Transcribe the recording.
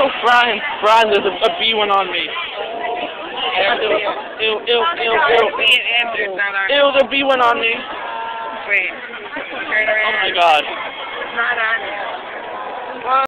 Brian, there's a bee went on me. Ew, the bee went on me. Wait. Turn around. Oh my god. It's not on you.